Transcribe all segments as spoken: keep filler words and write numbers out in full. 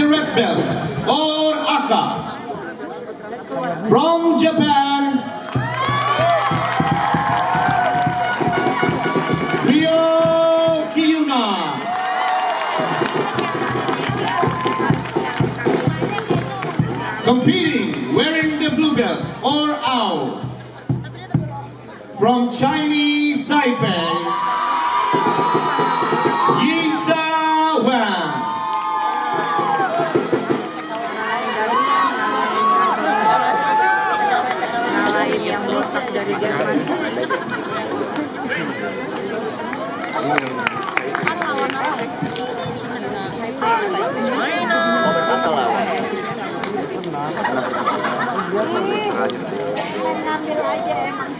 the red belt or Aka. From Japan, Ryo Kiyuna. Competing, wearing the blue belt or Ao. From Chinese Taipei, Yita Wang. Yang letak dari Jerman. Ngambil aja emang.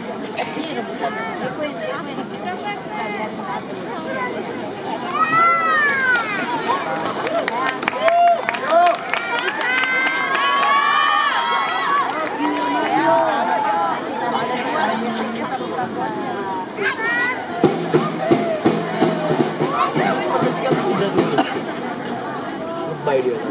Lebay dia.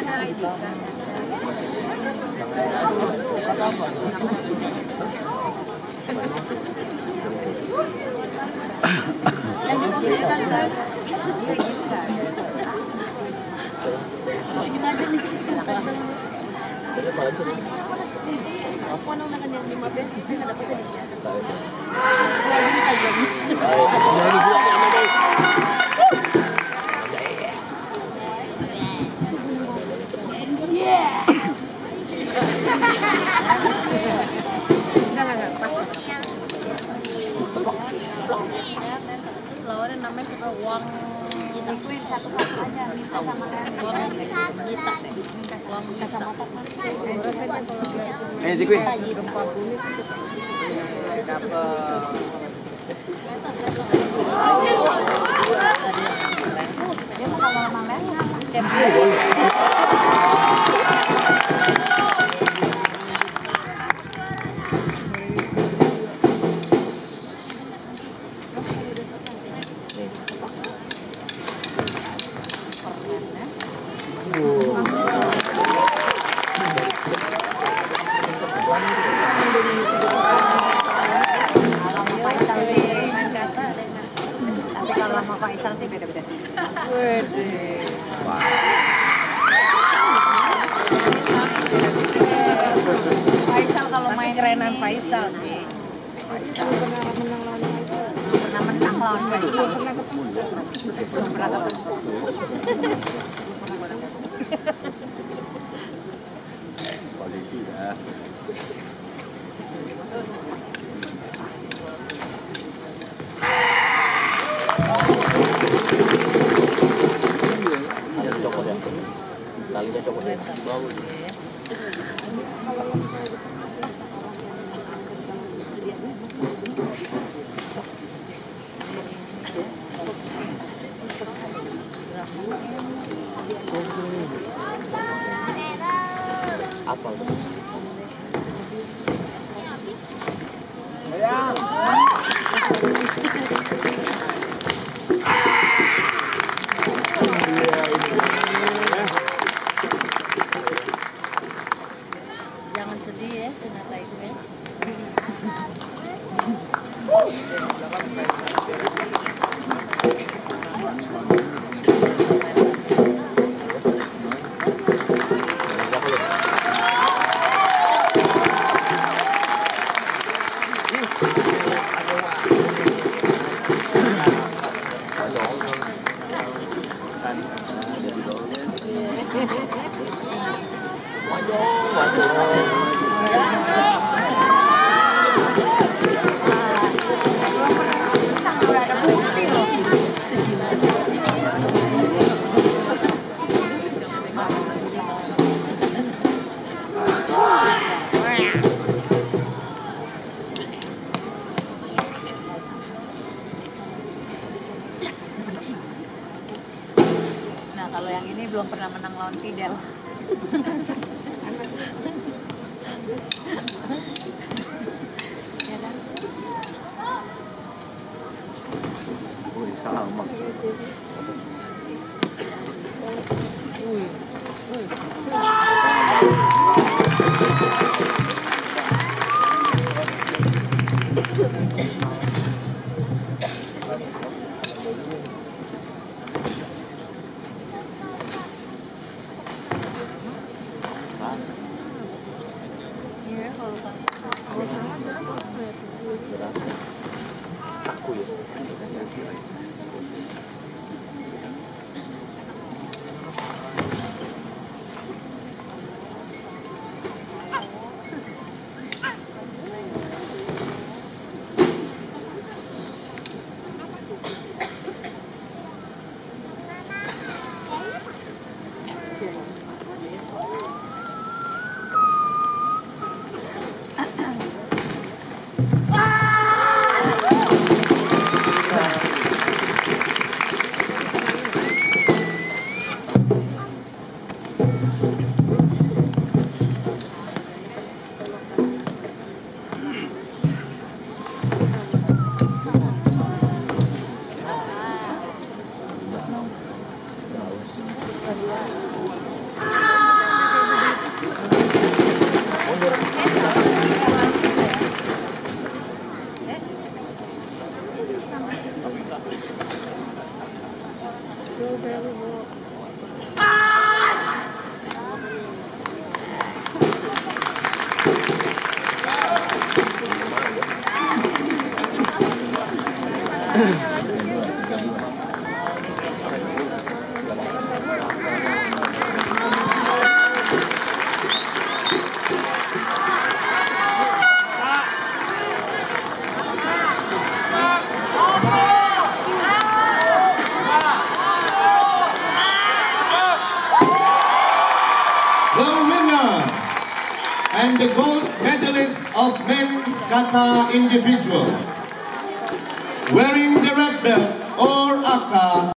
Lawannya namanya siapa? Wang Liquid satu-satu aja, minta sama Wang Gitak deh. Wang kacamata kan. Eh, Liquid. Gempa bumi. Dia mau kalau sama Mel. Tapi kalau sama Faisal sih beda-beda. Faisal kalau main kerenan Faisal sih. Pernah menang lawan Faisal. Pernah menang lawan Faisal. Pernah ketemu. Belum pernah ketemu. Polisi dah. Ada cokot ya? Talinya cokot ya? Bau. Apa itu? Jangan sedih ya, Sinata itu ya. Nah, kalau yang ini belum pernah menang lawan Fidel. Ya kan? Wih, sama. Wih. Iya, kalau kalau sama berapa? Aku ya. The winner and the gold medalist of men's kata individual, wearing the red belt,